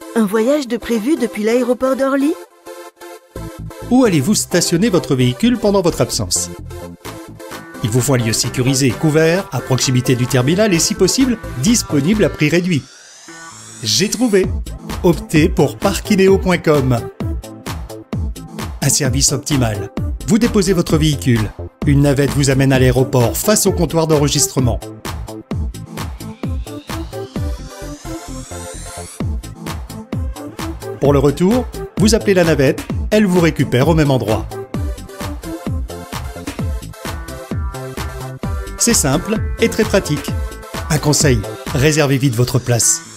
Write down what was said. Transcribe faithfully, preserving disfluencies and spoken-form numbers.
Un voyage de prévu depuis l'aéroport d'Orly? Où allez-vous stationner votre véhicule pendant votre absence? Il vous faut un lieu sécurisé et couvert, à proximité du terminal et si possible, disponible à prix réduit. J'ai trouvé! Optez pour parkineo point com. Un service optimal. Vous déposez votre véhicule. Une navette vous amène à l'aéroport face au comptoir d'enregistrement. Pour le retour, vous appelez la navette, elle vous récupère au même endroit. C'est simple et très pratique. Un conseil, réservez vite votre place.